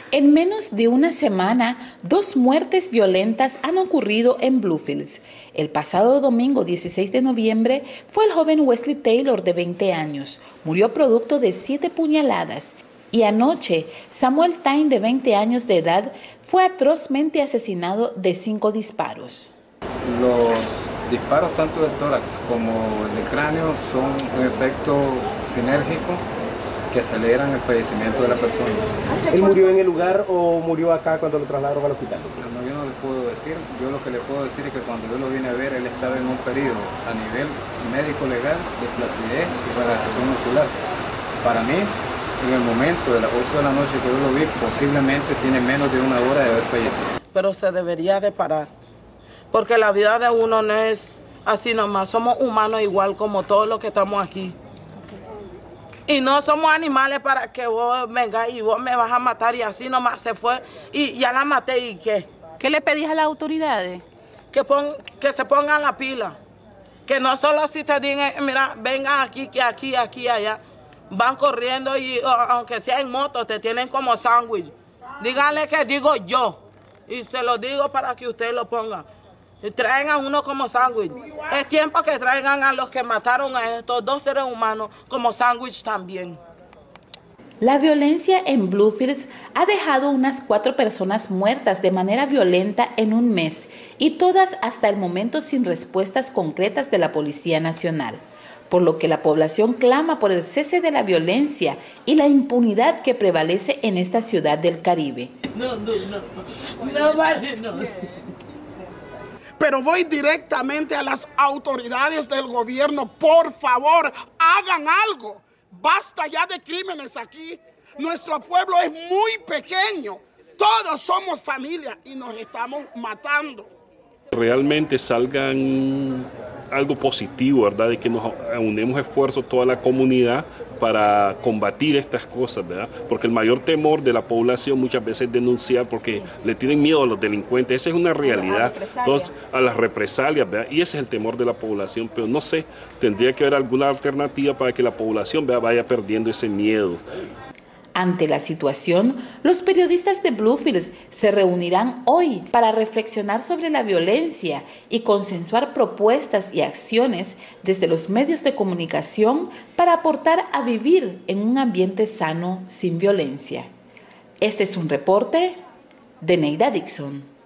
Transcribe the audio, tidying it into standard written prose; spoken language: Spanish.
En menos de una semana, 2 muertes violentas han ocurrido en Bluefields. El pasado domingo 16 de noviembre fue el joven Wesley Taylor de 20 años. Murió producto de 7 puñaladas. Y anoche, Samuel Tyne de 20 años de edad fue atrozmente asesinado de 5 disparos. Los disparos tanto del tórax como del cráneo son un efecto sinérgico que aceleran el fallecimiento de la persona. ¿Él murió en el lugar o murió acá cuando lo trasladaron al hospital? No, yo no les puedo decir. Yo lo que le puedo decir es que cuando yo lo vine a ver, él estaba en un periodo a nivel médico-legal de flacidez y relajación muscular. Para mí, en el momento de las 8 de la noche que yo lo vi, posiblemente tiene menos de 1 hora de haber fallecido. Pero se debería de parar, porque la vida de uno no es así nomás. Somos humanos igual como todos los que estamos aquí. Y no somos animales para que vos vengas y vos me vas a matar y así nomás se fue y ya la maté y ¿qué? ¿Qué le pedís a las autoridades? Que se pongan la pila. Que no solo si te digan, mira, vengan aquí, que aquí, allá. Van corriendo y aunque sea en moto te tienen como sándwich. Díganle que digo yo y se lo digo para que ustedes lo pongan. Y traen a uno como sándwich. Es tiempo que traigan a los que mataron a estos 2 seres humanos como sándwich también. La violencia en Bluefields ha dejado unas 4 personas muertas de manera violenta en un mes y todas hasta el momento sin respuestas concretas de la Policía Nacional, por lo que la población clama por el cese de la violencia y la impunidad que prevalece en esta ciudad del Caribe. No vale, no. Pero voy directamente a las autoridades del gobierno. Por favor, hagan algo. Basta ya de crímenes aquí. Nuestro pueblo es muy pequeño. Todos somos familia y nos estamos matando. Realmente salgan algo positivo, ¿verdad? De que nos unemos esfuerzos toda la comunidad para combatir estas cosas, ¿verdad? Porque el mayor temor de la población muchas veces es denunciar porque le tienen miedo a los delincuentes. Esa es una realidad. Entonces, a las represalias, ¿verdad? Y ese es el temor de la población. Pero no sé, tendría que haber alguna alternativa para que la población, ¿verdad?, vaya perdiendo ese miedo. Ante la situación, los periodistas de Bluefields se reunirán hoy para reflexionar sobre la violencia y consensuar propuestas y acciones desde los medios de comunicación para aportar a vivir en un ambiente sano sin violencia. Este es un reporte de Neida Dixon.